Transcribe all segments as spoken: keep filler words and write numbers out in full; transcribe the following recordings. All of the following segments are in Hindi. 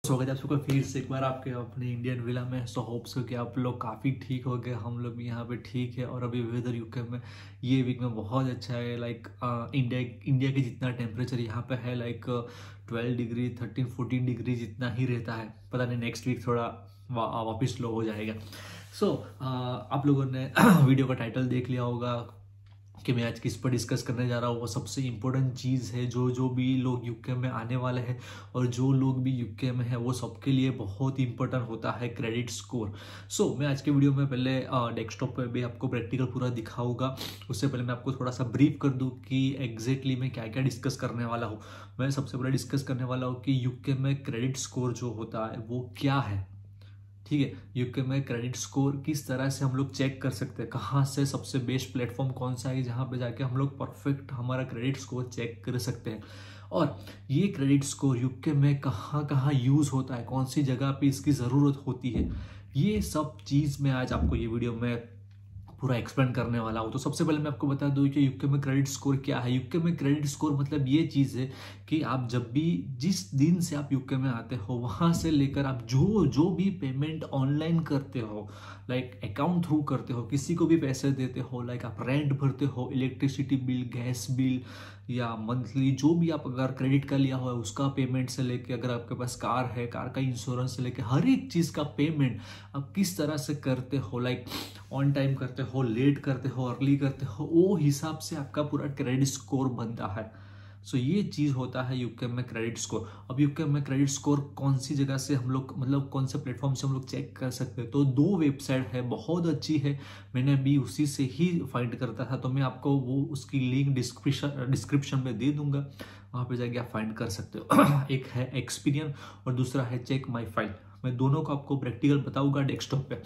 स्वागत है आप सबका फिर से एक बार आपके अपने इंडियन विला में। सो होप्स हो कि आप लोग काफ़ी ठीक हो गए, हम लोग भी यहाँ पे ठीक है। और अभी वेदर यूके में ये वीक में बहुत अच्छा है। लाइक इंडिया इंडिया के जितना टेम्परेचर यहाँ पे है, like twelve degree thirteen fourteen degree जितना ही रहता है। पता नहीं नेक्स्ट वीक थोड़ा वा, वापस लो हो जाएगा। सो so, आप लोगों ने वीडियो का टाइटल देख लिया होगा कि मैं आज किस पर डिस्कस करने जा रहा हूँ। वो सबसे इम्पोर्टेंट चीज़ है जो जो भी लोग यूके में आने वाले हैं और जो लोग भी यूके में हैं वो सबके लिए बहुत इंपॉर्टेंट होता है क्रेडिट स्कोर। सो so, मैं आज के वीडियो में पहले डेस्कटॉप पे भी आपको प्रैक्टिकल पूरा दिखाऊंगा। उससे पहले मैं आपको थोड़ा सा ब्रीफ कर दूँ कि एग्जैक्टली मैं क्या क्या डिस्कस करने वाला हूँ। मैं सबसे पहले डिस्कस करने वाला हूँ कि यूके में क्रेडिट स्कोर जो होता है वो क्या है। ठीक है, यूके में क्रेडिट स्कोर किस तरह से हम लोग चेक कर सकते हैं, कहाँ से सबसे बेस्ट प्लेटफॉर्म कौन सा है जहाँ पे जाके हम लोग परफेक्ट हमारा क्रेडिट स्कोर चेक कर सकते हैं। और ये क्रेडिट स्कोर यूके में कहाँ कहाँ यूज होता है, कौन सी जगह पे इसकी ज़रूरत होती है, ये सब चीज़ मैं आज आपको ये वीडियो में पूरा एक्सप्लेन करने वाला हूँ। तो सबसे पहले मैं आपको बता दूँ कि यूके में क्रेडिट स्कोर क्या है। यूके में क्रेडिट स्कोर मतलब ये चीज़ है कि आप जब भी जिस दिन से आप यूके में आते हो वहाँ से लेकर आप जो जो भी पेमेंट ऑनलाइन करते हो, लाइक अकाउंट थ्रू करते हो, किसी को भी पैसे देते हो, लाइक आप रेंट भरते हो, इलेक्ट्रिसिटी बिल, गैस बिल या मंथली जो भी आप अगर क्रेडिट का लिया हुआ है उसका पेमेंट से लेके, अगर आपके पास कार है कार का इंश्योरेंस से लेके हर एक चीज़ का पेमेंट आप किस तरह से करते हो, लाइक ऑन टाइम करते हो, लेट करते हो, अर्ली करते हो, वो हिसाब से आपका पूरा क्रेडिट स्कोर बनता है। सो so, ये चीज़ होता है यूके में क्रेडिट स्कोर। अब यूके में क्रेडिट स्कोर कौन सी जगह से हम लोग, मतलब कौन से प्लेटफॉर्म से हम लोग चेक कर सकते हैं, तो दो वेबसाइट है, बहुत अच्छी है, मैंने भी उसी से ही फाइंड करता था। तो मैं आपको वो उसकी लिंक डिस्क्रिप्शन डिस्क्रिप्शन में दे दूंगा, वहाँ पे जाके आप फाइंड कर सकते हो। एक है एक्सपीरियन और दूसरा है चेक माई फाइल। मैं दोनों को आपको प्रैक्टिकल बताऊंगा डेस्कटॉप पे।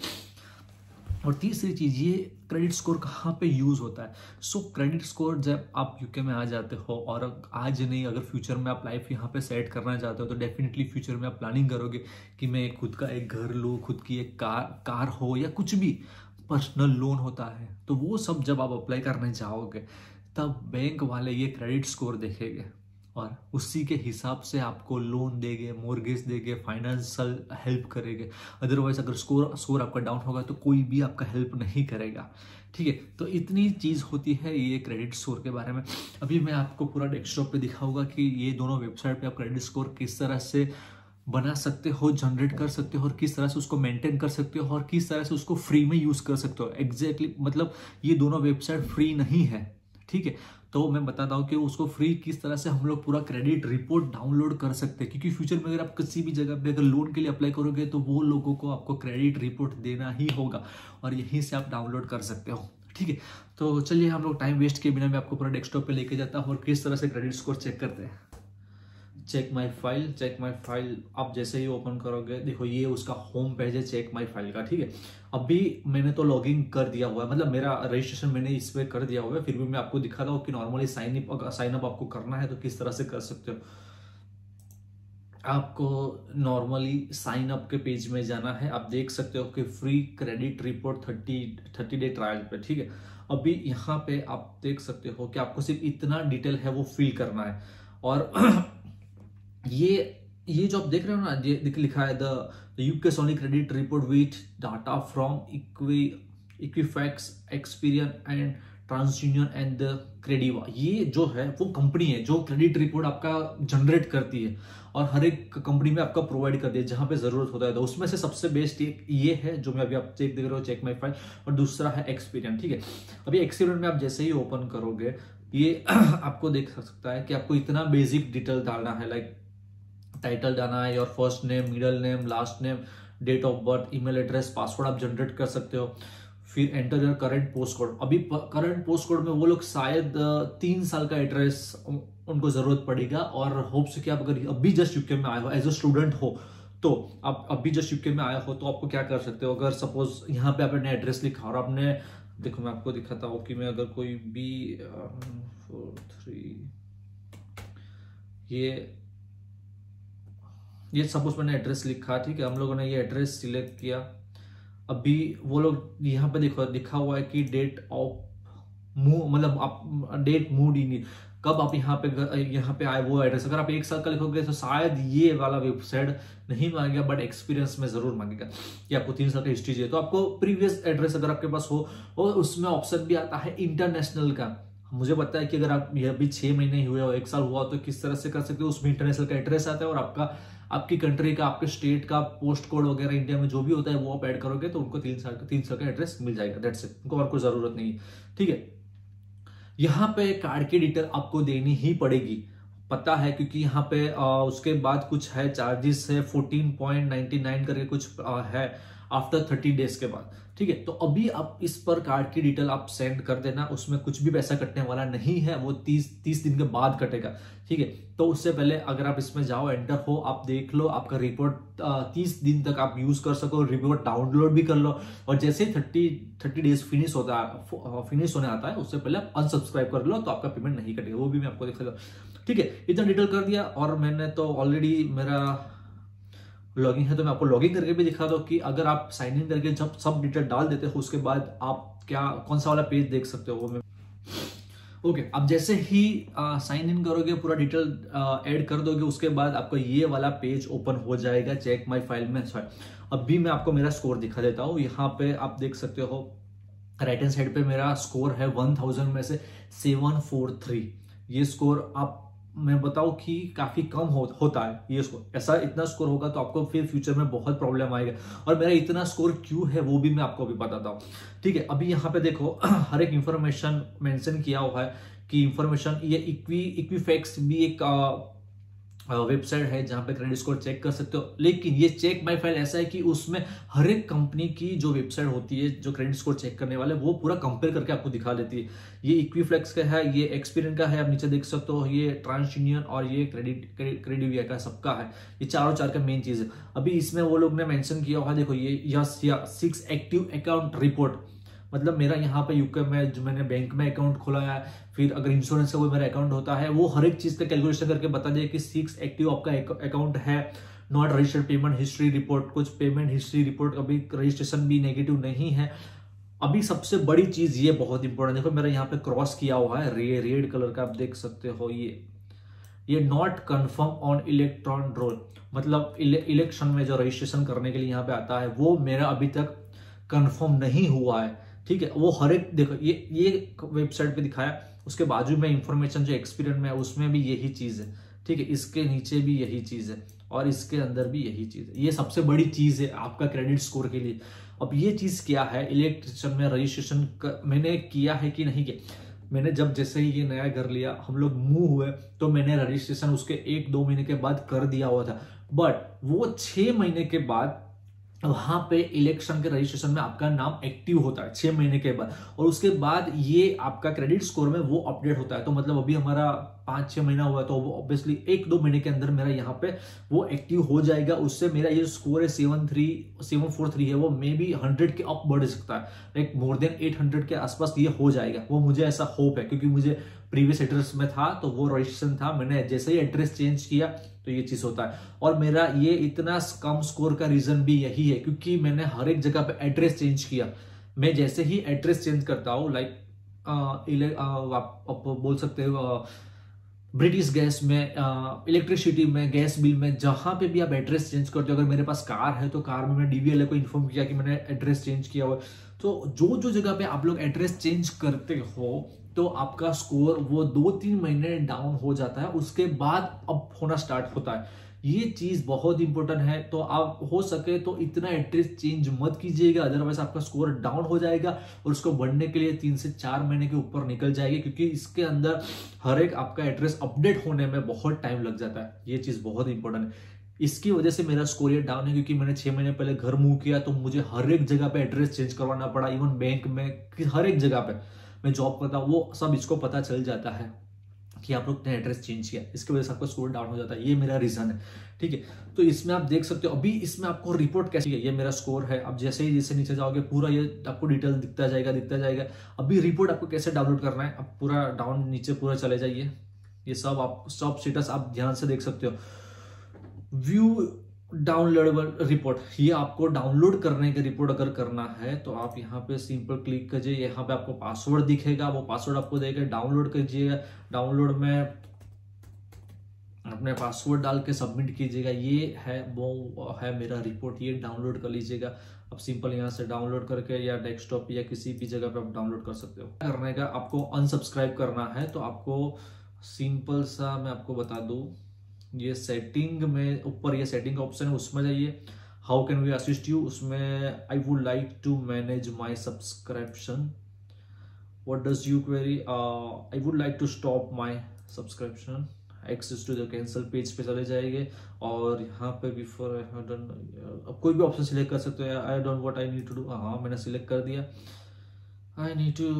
और तीसरी चीज, ये क्रेडिट स्कोर कहाँ पे यूज होता है। सो क्रेडिट स्कोर जब आप यूके में आ जाते हो, और आज नहीं अगर फ्यूचर में आप लाइफ यहाँ पे सेट करना चाहते हो, तो डेफिनेटली फ्यूचर में आप प्लानिंग करोगे कि मैं खुद का एक घर लूँ, खुद की एक कार कार हो या कुछ भी पर्सनल लोन होता है, तो वो सब जब आप अप्लाई करने जाओगे तब बैंक वाले ये क्रेडिट स्कोर देखेंगे और उसी के हिसाब से आपको लोन देंगे, मोर्गेज देंगे, फाइनेंशियल हेल्प करेंगे। अदरवाइज अगर स्कोर स्कोर आपका डाउन होगा तो कोई भी आपका हेल्प नहीं करेगा। ठीक है, तो इतनी चीज़ होती है ये क्रेडिट स्कोर के बारे में। अभी मैं आपको पूरा डेस्कटॉप पे दिखाऊंगा कि ये दोनों वेबसाइट पे आप क्रेडिट स्कोर किस तरह से बना सकते हो, जनरेट कर सकते हो, और किस तरह से उसको मेंटेन कर सकते हो, और किस तरह से उसको फ्री में यूज कर सकते हो। एग्जैक्टली मतलब ये दोनों वेबसाइट फ्री नहीं है। ठीक है, तो मैं बताता हूँ कि उसको फ्री किस तरह से हम लोग पूरा क्रेडिट रिपोर्ट डाउनलोड कर सकते हैं, क्योंकि फ्यूचर में अगर आप किसी भी जगह पे अगर लोन के लिए अप्लाई करोगे तो वो लोगों को आपको क्रेडिट रिपोर्ट देना ही होगा, और यहीं से आप डाउनलोड कर सकते हो। ठीक है, तो चलिए हम लोग टाइम वेस्ट किए बिना मैं आपको पूरा डेस्कटॉप पे लेके जाता हूँ और किस तरह से क्रेडिट स्कोर चेक करते हैं। चेक माई फाइल, चेक माई फाइल आप जैसे ही ओपन करोगे, देखो ये उसका होम पेज है चेक माई फाइल का। ठीक है, अभी मैंने तो लॉगिन कर दिया हुआ है, मतलब मेरा रजिस्ट्रेशन मैंने इस पे कर दिया हुआ है, फिर भी मैं आपको दिखाता हूँ कि normally sign up sign up आपको करना है तो किस तरह से कर सकते हो। आपको नॉर्मली साइन अप के पेज में जाना है, आप देख सकते हो कि free credit report thirty thirty day trial पे। ठीक है, अभी यहाँ पे आप देख सकते हो कि आपको सिर्फ इतना डिटेल है वो फिल करना है। और ये ये जो आप देख रहे हो ना, ये लिखा है the UK only credit report with data from Equi Equifax, Experian and TransUnion and the Crediva. ये जो है वो कंपनी है जो क्रेडिट रिपोर्ट आपका जनरेट करती है और हर एक कंपनी में आपका प्रोवाइड कर दिया जहां पे जरूरत होता है। तो उसमें से सबसे बेस्ट एक ये है जो मैं अभी आप चेक देख रहे हो, चेक माई फाइल, और दूसरा है एक्सपीरियन। ठीक है, अभी एक्सपीरियन में आप जैसे ही ओपन करोगे ये आपको देख सकता है कि आपको इतना बेसिक डिटेल डालना है, लाइक टाइटल डालना है, your first name, middle name, last name, date of birth, email address, password आप जनरेट कर सकते हो, फिर enter your current post code. अभी करंट पोस्ट कोड में वो लोग शायद तीन साल का एड्रेस उनको जरूरत पड़ेगा, और होप्स कि आप अगर अभी जस्ट यूके में आए हो एज अ स्टूडेंट हो तो आप अभी जस्ट यूके में आए हो तो आपको क्या कर सकते हो, अगर सपोज यहाँ पे आपने एड्रेस लिखा और आपने, देखो मैं आपको दिखाता हूँ कि मैं अगर कोई भी फोर थ्री ये ये सपोज मैंने एड्रेस लिखा। ठीक है, हम लोगों ने ये एड्रेस सिलेक्ट किया। अभी वो लोग यहाँ पे देखो लिखा हुआ है कि डेट ऑफ मूव, मतलब आप डेट मूड इन कब आप यहाँ पे यहाँ पे आए वो एड्रेस। अगर आप एक साल का लिखोगे तो शायद ये वाला वेबसाइट नहीं मांगेगा, बट एक्सपीरियंस में जरूर मांगेगा कि आपको तीन साल का हिस्ट्री चाहिए। तो आपको प्रीवियस एड्रेस अगर आपके पास हो, और उसमें ऑप्शन भी आता है इंटरनेशनल का। मुझे पता है कि अगर आप ये अभी छह महीने हुए हो, एक साल हुआ तो किस तरह से कर सकते हो, उसमें इंटरनेशनल का एड्रेस आता है और आपका आपकी कंट्री का, आपके स्टेट का पोस्ट कोड वगैरह इंडिया में जो भी होता है वो आप ऐड करोगे तो उनको तीन साल का तीन साल का एड्रेस मिल जाएगा। दैट्स इट, उनको और कोई जरूरत नहीं है। ठीक है, यहाँ पे कार्ड की डिटेल आपको देनी ही पड़ेगी, पता है, क्योंकि यहाँ पे आ, उसके बाद कुछ है चार्जेस है फोर्टीन पॉइंट नाइनटी नाइन करके कुछ आ, है आफ्टर थर्टी डेज के बाद। ठीक है, तो अभी आप इस पर कार्ड की डिटेल आप सेंड कर देना, उसमें कुछ भी पैसा कटने वाला नहीं है, वो तीस तीस दिन के बाद कटेगा। ठीक है, तो उससे पहले अगर आप इसमें जाओ, एंटर हो, आप देख लो, आपका रिपोर्ट तीस दिन तक आप यूज कर सको, रिपोर्ट डाउनलोड भी कर लो, और जैसे ही थर्टी थर्टी डेज फिनिश होता है फिनिश होने आता है उससे पहले आप अनसब्सक्राइब कर लो, तो आपका पेमेंट नहीं कटेगा, वो भी मैं आपको दिखाऊंगा। ठीक है, इतना डिटेल कर दिया, और मैंने तो ऑलरेडी मेरा लॉगिन है तो मैं आपको लॉगिन करके भी दिखा दो कि अगर आप साइन इन करके जब सब डिटेल डाल देते हो उसके बाद आप क्या कौन सा वाला पेज देख सकते हो वो मैं ओके okay, अब जैसे ही साइन इन करोगे, पूरा डिटेल ऐड कर दोगे, उसके बाद आपको ये वाला पेज ओपन हो जाएगा चेक माय फाइल में। सॉरी, अभी मैं आपको मेरा स्कोर दिखा देता हूँ। यहाँ पे आप देख सकते हो राइट हैंड साइड पे मेरा स्कोर है वन थाउजेंड में से सेवन फोर थ्री। ये स्कोर आप मैं बताऊं कि काफी कम हो, होता है ये स्कोर। ऐसा इतना स्कोर होगा तो आपको फिर फ्यूचर में बहुत प्रॉब्लम आएगा, और मेरा इतना स्कोर क्यों है वो भी मैं आपको अभी बताता हूँ। ठीक है, अभी यहाँ पे देखो हर एक इंफॉर्मेशन मेंशन किया हुआ है कि इंफॉर्मेशन, ये इक्वी इक्विफैक्स भी एक वेबसाइट है जहां पे क्रेडिट स्कोर चेक कर सकते हो, लेकिन ये चेक माय फाइल ऐसा है कि उसमें हर एक कंपनी की जो वेबसाइट होती है जो क्रेडिट स्कोर चेक करने वाले, वो पूरा कंपेयर करके आपको दिखा देती है। ये इक्विफ्लेक्स का है, ये एक्सपीरियन का है, आप नीचे देख सकते हो, ये ट्रांस यूनियन और ये क्रेडिट क्रेडिविया का, सबका है। ये चारों चार का मेन चीज है। अभी इसमें वो लोग ने मेंशन किया हुआ, देखो ये यस या सिक्स एक्टिव अकाउंट रिपोर्ट, मतलब मेरा यहाँ पे यूके में जो मैंने बैंक में अकाउंट खोला है, फिर अगर इंश्योरेंस का कोई मेरा अकाउंट होता है, वो हर एक चीज का कैलकुलेशन करके बता दिया कि सिक्स एक्टिव आपका अकाउंट है, not registered payment history report, कुछ पेमेंट हिस्ट्री रिपोर्ट, अभी रजिस्ट्रेशन भी नेगेटिव नहीं है। अभी सबसे बड़ी चीज ये बहुत इंपॉर्टेंट, देखो मेरा यहाँ पे क्रॉस किया हुआ है रे, रेड कलर का, आप देख सकते हो, ये ये not confirm on electron roll, मतलब इले, इलेक्शन में जो रजिस्ट्रेशन करने के लिए यहाँ पे आता है वो मेरा अभी तक कंफर्म नहीं हुआ है। ठीक है, वो हर एक देखो ये ये वेबसाइट पे दिखाया, उसके बाजू में इंफॉर्मेशन जो एक्सपीरियंस में है उसमें भी यही चीज है। ठीक है, इसके नीचे भी यही चीज है, और इसके अंदर भी यही चीज है। ये सबसे बड़ी चीज है आपका क्रेडिट स्कोर के लिए। अब ये चीज क्या है, इलेक्ट्रिशियन में रजिस्ट्रेशन मैंने किया है कि नहीं किया, मैंने जब जैसे ही ये नया घर लिया, हम लोग मूव हुए, तो मैंने रजिस्ट्रेशन उसके एक दो महीने के बाद कर दिया हुआ था, बट वो छह महीने के बाद वहां पे इलेक्शन के रजिस्ट्रेशन में आपका नाम एक्टिव होता है छह महीने के बाद, और उसके बाद ये आपका क्रेडिट स्कोर में वो अपडेट होता है। तो मतलब अभी हमारा पांच छह महीना हुआ है, तो ऑब्वियसली एक दो महीने के अंदर मेरा यहाँ पे वो एक्टिव हो जाएगा। उससे मेरा ये स्कोर है seven three seven four three है, वो मे बी हंड्रेड के अप बढ़ सकता है, like more than eight hundred के आसपास ये हो जाएगा, वो मुझे ऐसा होप है, क्योंकि मुझे प्रीवियस एड्रेस में था तो वो रजिस्ट्रेशन था, मैंने जैसे ही एड्रेस चेंज किया तो ये चीज होता है। और मेरा ये इतना कम स्कोर का रीजन भी यही है, क्योंकि मैंने हर एक जगह पे एड्रेस चेंज किया। मैं जैसे ही एड्रेस चेंज करता हूँ, लाइक आप बोल सकते हो ब्रिटिश गैस में, इलेक्ट्रिसिटी में, गैस बिल में, जहां पे भी आप एड्रेस चेंज करते हो, अगर मेरे पास कार है तो कार में मैं डीवीएलए को इन्फॉर्म किया कि मैंने एड्रेस चेंज किया हुआ। तो जो जो जगह पे आप लोग एड्रेस चेंज करते हो तो आपका स्कोर वो दो तीन महीने डाउन हो जाता है, उसके बाद अप होना स्टार्ट होता है। ये चीज बहुत इंपॉर्टेंट है, तो आप हो सके तो इतना एड्रेस चेंज मत कीजिएगा, अदरवाइज आपका स्कोर डाउन हो जाएगा और उसको बढ़ने के लिए तीन से चार महीने के ऊपर निकल जाएगी, क्योंकि इसके अंदर हर एक आपका एड्रेस अपडेट होने में बहुत टाइम लग जाता है। ये चीज बहुत इंपॉर्टेंट है, इसकी वजह से मेरा स्कोर ये डाउन है, क्योंकि मैंने छह महीने पहले घर मूव किया तो मुझे हर एक जगह पे एड्रेस चेंज करवाना पड़ा, इवन बैंक में, हर एक जगह पे मैं जॉब करता हूँ, वो सब इसको पता चल जाता है कि आप लोग ने एड्रेस चेंज किया, इसकी वजह से आपका स्कोर डाउन हो जाता है। ये मेरा रीजन है। ठीक है, तो इसमें आप देख सकते हो, अभी इसमें आपको रिपोर्ट कैसी है, ये मेरा स्कोर है। अब जैसे ही जैसे नीचे जाओगे पूरा ये आपको डिटेल दिखता जाएगा दिखता जाएगा। अभी रिपोर्ट आपको कैसे डाउनलोड करना है, अब पूरा डाउन नीचे पूरा चले जाइए, ये सब आप सब स्टेटस आप ध्यान से देख सकते हो। व्यू डाउनलोडेबल रिपोर्ट, ये आपको डाउनलोड करने के रिपोर्ट अगर करना है तो आप यहाँ पे सिंपल क्लिक कीजिए, यहाँ पे आपको पासवर्ड दिखेगा, वो पासवर्ड आपको देगा, डाउनलोड कीजिएगा। डाउनलोड में अपने पासवर्ड डाल के सबमिट कीजिएगा। ये है वो है मेरा रिपोर्ट, ये डाउनलोड कर लीजिएगा। अब सिंपल यहाँ से डाउनलोड करके या डेस्कटॉप या किसी भी जगह पे आप डाउनलोड कर सकते हो। करने का आपको अनसब्सक्राइब करना है तो आपको सिंपल सा मैं आपको बता दूं, ये सेटिंग में ऊपर ये सेटिंग का ऑप्शन है, उसमें जाइए, how can we assist you, उसमें I would like to manage my subscription, what does you query, I would like to stop my subscription, access to the cancel page पे चले जाएंगे और यहाँ पे बिफोर आई हैव डन, अब कोई भी ऑप्शन सिलेक्ट कर सकते हो। I don't what I need to do, हाँ मैंने सिलेक्ट कर दिया। I need to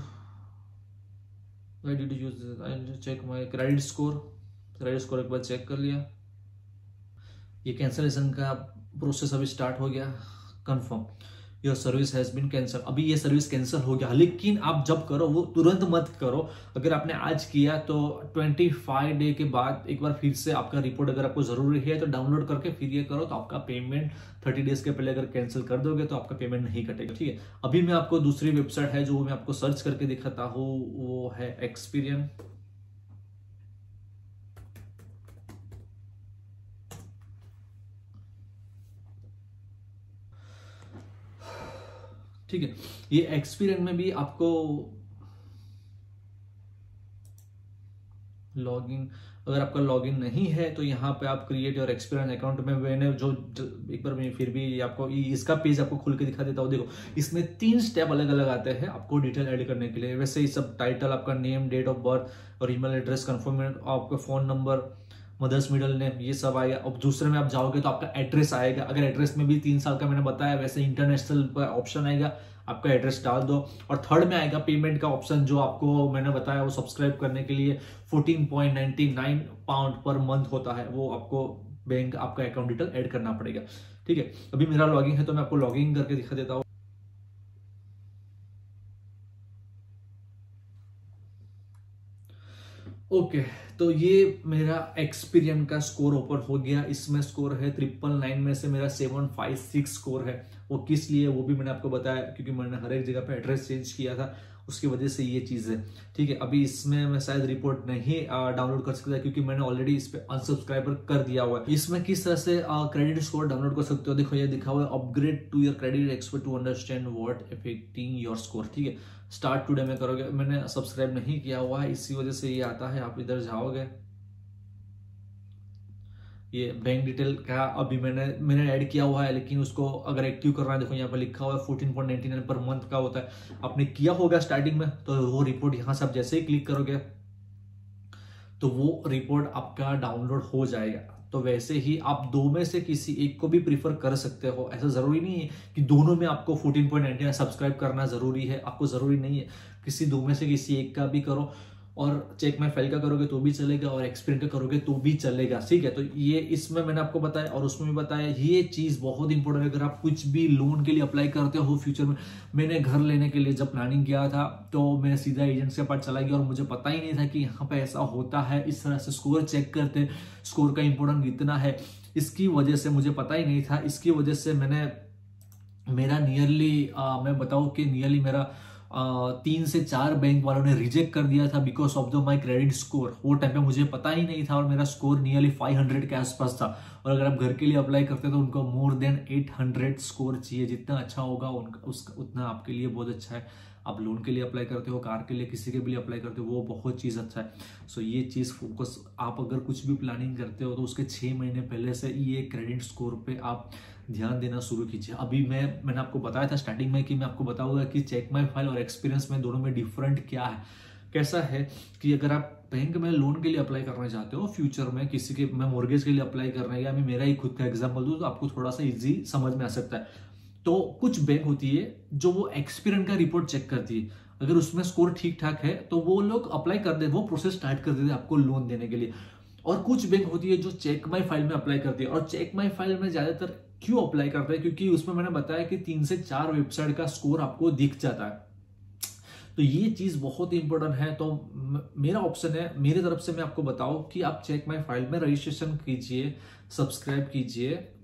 I need to use I need to check my credit score, credit score एक बार चेक कर लिया। ये कैंसलेशन का प्रोसेस अभी स्टार्ट हो गया, confirm your service has been cancel. अभी ये सर्विस कैंसिल हो गया, लेकिन आप जब करो वो तुरंत मत करो। अगर आपने आज किया तो पच्चीस डे के बाद एक बार फिर से आपका रिपोर्ट अगर आपको जरूरी है तो डाउनलोड करके फिर ये करो, तो आपका पेमेंट तीस डेज के पहले अगर कैंसिल कर दोगे तो आपका पेमेंट नहीं कटेगा, ठीक है। अभी मैं आपको दूसरी वेबसाइट है जो मैं आपको सर्च करके दिखाता हूँ, वो है एक्सपीरियन। ठीक है, ये एक्सपीरियंस में भी आपको लॉगिन, अगर आपका लॉगिन नहीं है तो यहाँ पे आप क्रिएट योर एक्सपीरियंस अकाउंट में, मैंने जो, जो एक बार मैं फिर भी आपको इसका पेज आपको खुल के दिखा देता हूँ। देखो इसमें तीन स्टेप अलग अलग आते हैं आपको डिटेल ऐड करने के लिए। वैसे ही सब टाइटल, आपका नेम, डेट ऑफ बर्थ और ईमेल एड्रेस, कंफर्म, आपका phone number, mother's middle name, ये सब आएगा। अब दूसरे में आप जाओगे तो आपका एड्रेस आएगा, अगर एड्रेस में भी तीन साल का मैंने बताया, वैसे इंटरनेशनल का ऑप्शन आएगा, आपका एड्रेस डाल दो। और थर्ड में आएगा पेमेंट का ऑप्शन, जो आपको मैंने बताया वो सब्सक्राइब करने के लिए चौदह पॉइंट निन्यानवे पाउंड पर मंथ होता है, वो आपको बैंक आपका अकाउंट डिटेल ऐड करना पड़ेगा, ठीक है। अभी मेरा लॉगिन है तो मैं आपको लॉगिन करके दिखा देता हूँ। ओके okay, तो ये मेरा एक्सपीरियंस का स्कोर ऊपर हो गया। इसमें स्कोर है ट्रिपल नाइन में से मेरा सेवन फाइव सिक्स स्कोर है। वो किस लिए वो भी मैंने आपको बताया, क्योंकि मैंने हर एक जगह पे एड्रेस चेंज किया था, उसकी वजह से ये चीज है, ठीक है। अभी इसमें मैं शायद रिपोर्ट नहीं डाउनलोड कर सकता क्योंकि मैंने ऑलरेडी इस पे अनसब्सक्राइबर कर दिया हुआ है। इसमें किस तरह से क्रेडिट स्कोर डाउनलोड कर सकते हो, देखो ये दिखा हुआ है, upgrade to your credit expert to understand what affecting your score, ठीक है। स्टार्ट टुडे में करोगे, मैंने सब्सक्राइब नहीं किया हुआ है इसी वजह से ये आता है। आप इधर जाओगे, ये बैंक डिटेल का अभी मैंने मैंने ऐड किया हुआ है, लेकिन उसको अगर एक्टिव करना है, देखो यहाँ पे लिखा हुआ है fourteen point ninety nine per month का होता है। आपने किया होगा स्टार्टिंग में, तो वो रिपोर्ट यहाँ से आप जैसे ही क्लिक करोगे तो वो रिपोर्ट आपका डाउनलोड हो जाएगा। तो वैसे ही आप दो में से किसी एक को भी प्रीफर कर सकते हो, ऐसा जरूरी नहीं है कि दोनों में आपको fourteen point ninety nine subscribe करना जरूरी है, आपको जरूरी नहीं है। किसी दो में से किसी एक का भी करो, और चेक माई फाइल का करोगे तो भी चलेगा, और एक्सपीरियंस का करोगे तो भी चलेगा, ठीक है। तो ये इसमें मैंने आपको बताया और उसमें भी बताया, ये चीज बहुत इंपॉर्टेंट है। अगर आप कुछ भी लोन के लिए अप्लाई करते हो फ्यूचर में, मैंने घर लेने के लिए जब प्लानिंग किया था तो मैं सीधा एजेंट के पास चला गया और मुझे पता ही नहीं था कि यहाँ पे ऐसा होता है, इस तरह से स्कोर चेक करते, स्कोर का इंपॉर्टेंट इतना है, इसकी वजह से मुझे पता ही नहीं था। इसकी वजह से मैंने मेरा नियरली मैं बताऊं कि नियरली मेरा Uh, तीन से चार बैंक वालों ने रिजेक्ट कर दिया था because of the my credit score. वो टाइम पे मुझे पता ही नहीं था और मेरा स्कोर नियरली पाँच सौ के आसपास था। और अगर आप घर के लिए अप्लाई करते हैं तो उनको मोर देन आठ सौ स्कोर चाहिए। जितना अच्छा होगा उनका उसका उतना आपके लिए बहुत अच्छा है। आप लोन के लिए अप्लाई करते हो, कार के लिए, किसी के भी लिए अप्लाई करते हो, वो बहुत चीज़ अच्छा है। सो so, ये चीज़ फोकस, आप अगर कुछ भी प्लानिंग करते हो तो उसके छः महीने पहले से ये क्रेडिट स्कोर पे आप ध्यान देना शुरू कीजिए। अभी मैं मैंने आपको बताया था स्टार्टिंग में कि मैं आपको बताऊंगा कि चेक माई फाइल और एक्सपीरियंस में दोनों में डिफरेंट क्या है। कैसा है कि अगर आप बैंक में लोन के लिए अप्लाई करना चाहते हो फ्यूचर में, किसी के, मैं मॉर्गेज के लिए अप्लाई करना है, या मैं मेरा ही खुद का एग्जाम्पल दूँ तो आपको थोड़ा सा ईजी समझ में आ सकता है। तो कुछ बैंक होती है जो वो एक्सपीरियंस का रिपोर्ट चेक करती है, अगर उसमें स्कोर ठीक ठाक है तो वो लोग अप्लाई कर दे, वो प्रोसेस स्टार्ट कर देते आपको लोन देने के लिए। और कुछ बैंक होती है जो चेक माई फाइल में अप्लाई करती है, और चेक माई फाइल में ज्यादातर क्यों अप्लाई करते हैं, क्योंकि उसमें मैंने बताया कि तीन से चार वेबसाइट का स्कोर आपको दिख जाता है। तो ये चीज बहुत इंपॉर्टेंट है। तो मेरा ऑप्शन है, मेरी तरफ से मैं आपको बताऊं कि आप चेक माई फाइल में रजिस्ट्रेशन कीजिए, सब्सक्राइब कीजिए,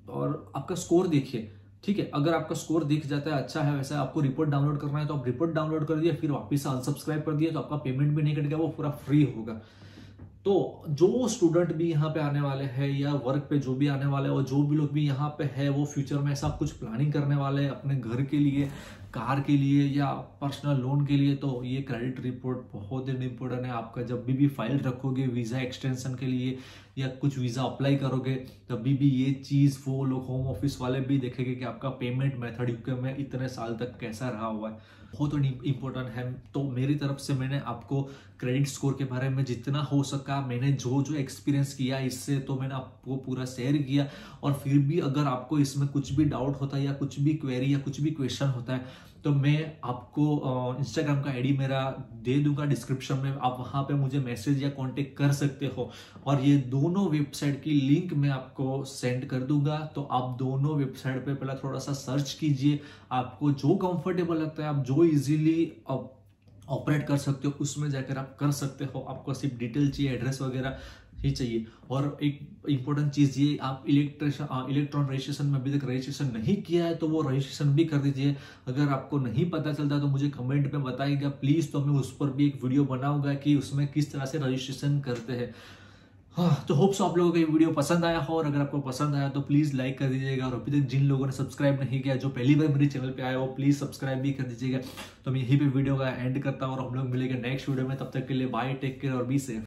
और आपका स्कोर देखिए, ठीक है। अगर आपका स्कोर दिख जाता है अच्छा है, वैसा आपको रिपोर्ट डाउनलोड करना है तो आप रिपोर्ट डाउनलोड कर दिया, फिर वापस से अनसब्सक्राइब कर दिया, तो आपका पेमेंट भी नहीं कटेगा, वो पूरा फ्री होगा। तो जो स्टूडेंट भी यहाँ पे आने वाले हैं या वर्क पे जो भी आने वाले हैं, और जो भी लोग भी यहाँ पे है वो फ्यूचर में ऐसा कुछ प्लानिंग करने वाले हैं अपने घर के लिए, कार के लिए या पर्सनल लोन के लिए, तो ये क्रेडिट रिपोर्ट बहुत ही इंपॉर्टेंट है। आपका जब भी भी फाइल रखोगे वीज़ा एक्सटेंशन के लिए या कुछ वीज़ा अप्लाई करोगे, तभी भी ये चीज़ वो लोग होम ऑफिस वाले भी देखेंगे कि आपका पेमेंट मेथड यूके में इतने साल तक कैसा रहा हुआ है, बहुत इंपॉर्टेंट है। तो मेरी तरफ से मैंने आपको क्रेडिट स्कोर के बारे में जितना हो सका, मैंने जो जो एक्सपीरियंस किया इससे, तो मैंने आपको पूरा शेयर किया। और फिर भी अगर आपको इसमें कुछ भी डाउट होता है या कुछ भी क्वेरी या कुछ भी क्वेश्चन होता है, तो मैं आपको इंस्टाग्राम का आईडी मेरा दे दूंगा डिस्क्रिप्शन में, आप वहां पे मुझे मैसेज या कांटेक्ट कर सकते हो। और ये दोनों वेबसाइट की लिंक मैं आपको सेंड कर दूंगा, तो आप दोनों वेबसाइट पे पहले थोड़ा सा सर्च कीजिए, आपको जो कंफर्टेबल लगता है, आप जो इजीली ऑपरेट कर सकते हो उसमें जाकर आप कर सकते हो। आपको सिर्फ डिटेल चाहिए, एड्रेस वगैरह ही चाहिए। और एक इंपॉर्टेंट चीज ये, आप इलेक्ट्रिशन इलेक्ट्रॉन रजिस्ट्रेशन में अभी तक रजिस्ट्रेशन नहीं किया है तो वो रजिस्ट्रेशन भी कर दीजिए। अगर आपको नहीं पता चलता तो मुझे कमेंट में बताइएगा प्लीज, तो मैं उस पर भी एक वीडियो बनाऊंगा कि उसमें किस तरह से रजिस्ट्रेशन करते हैं। हाँ, तो होप्स आप लोगों को ये वीडियो पसंद आया हो, और अगर आपको पसंद आया तो प्लीज लाइक कर दीजिएगा। और अभी तक जिन लोगों ने सब्सक्राइब नहीं किया, जो पहली बार मेरे चैनल पे आया हो, प्लीज सब्सक्राइब भी कर दीजिएगा। तो मैं यहीं पे वीडियो का एंड करता हूँ और हम लोग मिलेंगे नेक्स्ट वीडियो में। तब तक के लिए बाय, टेक केयर और बी सेफ।